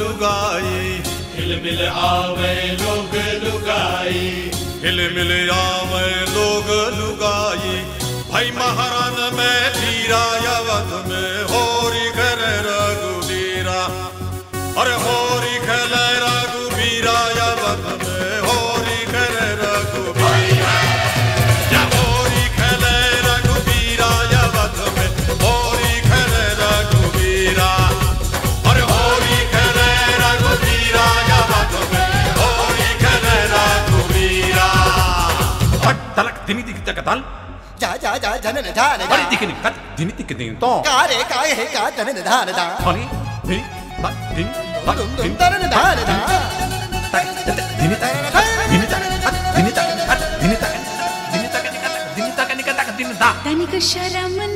लुगाई, हिल मिल आवे लोग लुगाई, हिल मिल आवे लोग लुगाई। भाई महारान में धीरा अवध में होरी खेले रघुवीरा, अरे होरी खेले रघुवीरा अवध में होरी खेले रघुवीरा, या होरी खेले रघुवीरा अवध में होरी खेले रघुवीरा, अरे होरी खेले रघुवीरा अवध में होरी खेले रघुवीरा। हट तलक दिनी दिख तकताल जा जा जा जनन धान दा अरे दिखने कत दिनी दिख दिन तो का रे का है का जनन धान दा अरे दिनी बा दिन बा दुम दुम दिन तरन धान दा दिनी तक दिनी तक दिनी तक दिनी तक दिनी तक दिनी तक दिनी तक दिनी तक दिनी दा तनिक शरम